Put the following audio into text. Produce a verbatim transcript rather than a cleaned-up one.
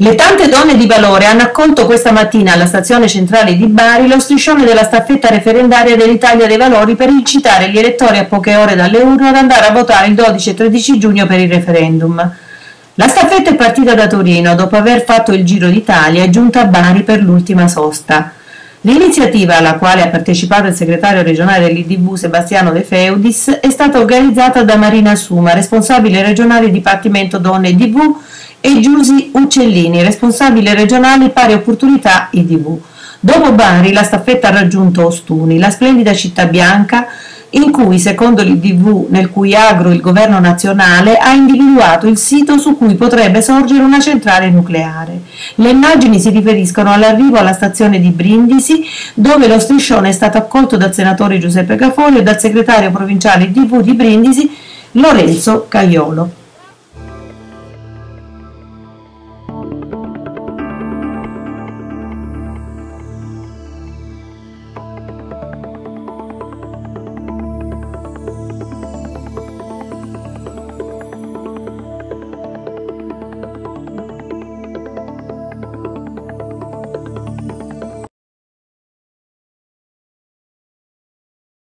Le tante donne di valore hanno accolto questa mattina alla stazione centrale di Bari lo striscione della staffetta referendaria dell'Italia dei Valori per incitare gli elettori a poche ore dalle urne ad andare a votare il dodici e tredici giugno per il referendum. La staffetta è partita da Torino, dopo aver fatto il Giro d'Italia, è giunta a Bari per l'ultima sosta. L'iniziativa, alla quale ha partecipato il segretario regionale dell'I D V Sebastiano De Feudis, è stata organizzata da Marina Suma, responsabile regionale Dipartimento Donne I D V, e Giusy Uccellini, responsabile regionale Pari Opportunità I D V. Dopo Bari la staffetta ha raggiunto Ostuni, la splendida città bianca in cui, secondo l'I D V, nel cui agro il governo nazionale ha individuato il sito su cui potrebbe sorgere una centrale nucleare. Le immagini si riferiscono all'arrivo alla stazione di Brindisi, dove lo striscione è stato accolto dal senatore Giuseppe Caforio e dal segretario provinciale I D V di Brindisi, Lorenzo Caiolo.